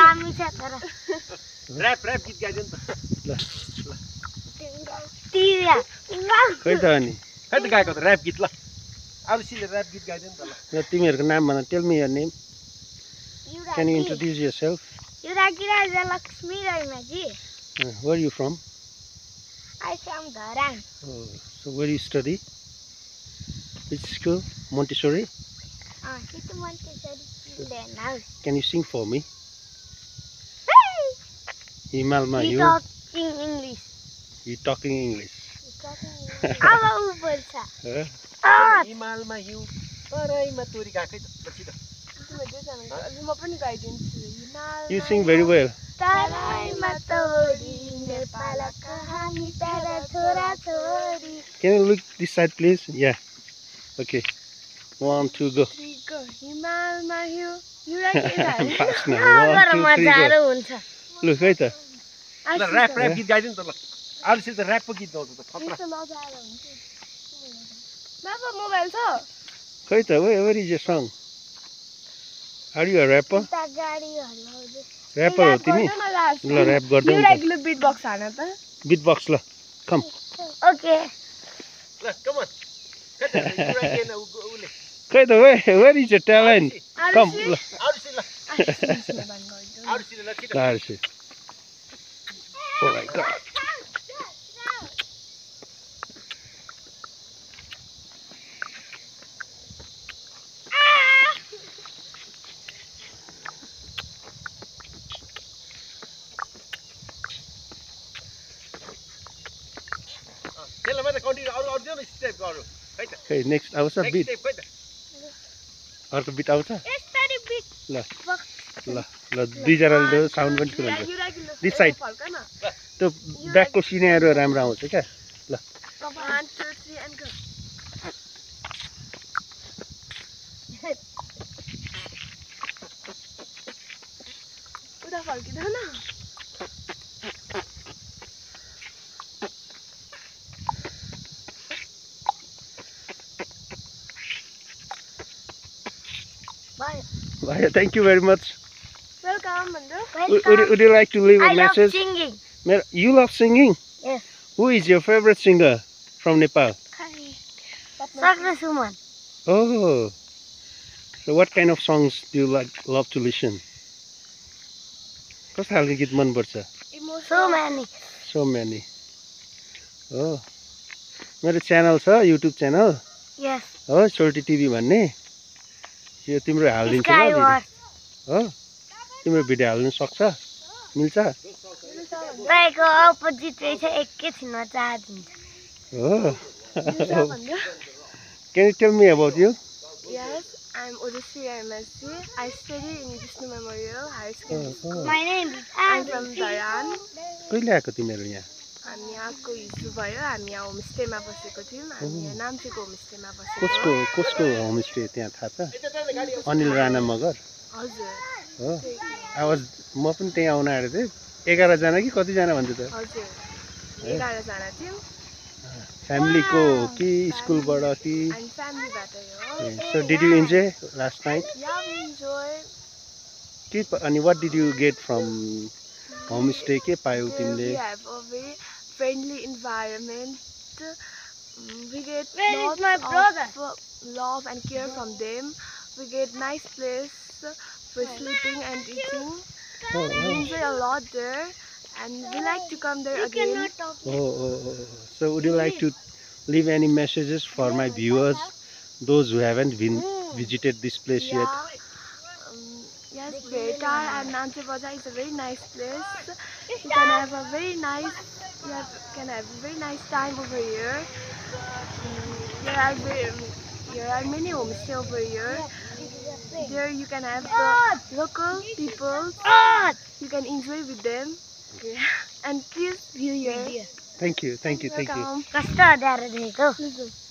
दामी छ तर र्याप गीत गाइदिनु त ल तिया खै त अनि खै त गाएको त र्याप गीत ल आरुसीले र्याप गीत गाइदिनु त ल तिमीहरूको नाम भन tell me your name Can you introduce yourself? Yurakira Lakshmi Raimaji. Where are you from? I from Dharan. Oh, so where do you study? Which school? Montessori? It's Montessori house. Can you sing for me? Himalma, You you talking English. You talking English. Hello, Bursa. हिमालमा हिउँ तराईमा तोरी गएकै त पछि त म पनि गाइदिन्छु हिमाल You sing very well. तराईमा तोरी नेपालका हामी तेरा छोरा छोरी. Can you look this side, please? Yeah. Okay. 1, 2, go. हिमालमा हिउँ युराकिरा Fast now. 1, 2, 3, मजारो go. हुन्छ. Look, है त. ल र्याप गीत गाइदिनु त ल आरुसीले त र्यापको गीत गाउँछ त खतरा बाबा मोबाइल छ खै त where is your song? Are you a rapper? Rapper हो तिमी? ल र्याप गर्दै युराकिलो बिट बक्स हान त Beat box ल. Come. Okay. ल कम अन खै त युराकिएन उले खै त where is your talent? Come. ल आरुसी ल आरुसीले ल छिटो Arsi. Oh my God. त्यसलाई मात्रै कन्टिन्यू अरु दियो न स्टेप गरौ खै त खै नेक्स्ट आउँछ बिट स्टेप खै त अर्को बिट आउँछ यसरी बिट ल ल ल दुई जनाले साउन्ड पनि ठुलो हुन्छ दिस साइड त्यो ब्याकको सिनेहरू राम्रो आउँछ क्या ल 1 2 3 and go उता फर्किदैन न Bye. Thank you very much. Welcome भन्नु Would you like to leave a I love message? singing. You love singing? Yes. Who is your favorite singer from Nepal? Sakra Suman. Oh. So what kind of songs do you love to listen? कस्तो खालको गीत मन पर्छ? So many. So many. Oh. मेरो channel छ YouTube channel Yes. हो सोल्टी TV भन्ने यो तिम्रो हाल्दिन्छु ल हो तिम्रो भिडियो हाल्नु सक्छ मिल्छ तपाईँको अपोजिट रहेछ एकैछिनमा चार्ज हुन्छ हो Can you tell me about you? Yes, I'm Odissi MSc. I study in Vishnu Memorial High School. My name is I'm from Dharan. कहिले आएको तिमीहरू यहाँ हामी यहाँको हिजो भयो हामी यहाँ होमस्टेमा बसेको थियौँ हामी यहाँ नाम्चीको होमस्टेमा बसेको कसको होमस्टे त्यहाँ थाहा छ अनिल राणा मगर हजुर हो म पनि त्यहाँ आउन आएको थिएँ 11 जना कि कतिजना भन्दै त हजुर 11 जना थियौँ फ्यामिलीको कि स्कुलबाट कि अनि फ्यामिलीबाटै हो So did you enjoy last night? Yeah, we enjoy. अनि what did you get from homestay के पायौ We तिमीले have a very friendly environment. We get Where is my lots brother? of love and care from them. We get nice place for sleeping and eating. We enjoy a lot there, and we like to come there again. Oh. So would you like to leave any messages for my viewers, those who haven't been visited this place yet? Yes, Betar and Namche Bazaar is a very nice place. You can have a very nice, time over here. There are many homestays over here. There you can have the local people. You can enjoy with them. And please view here. Thank you. Welcome. कस्तो अड्याएर देखेको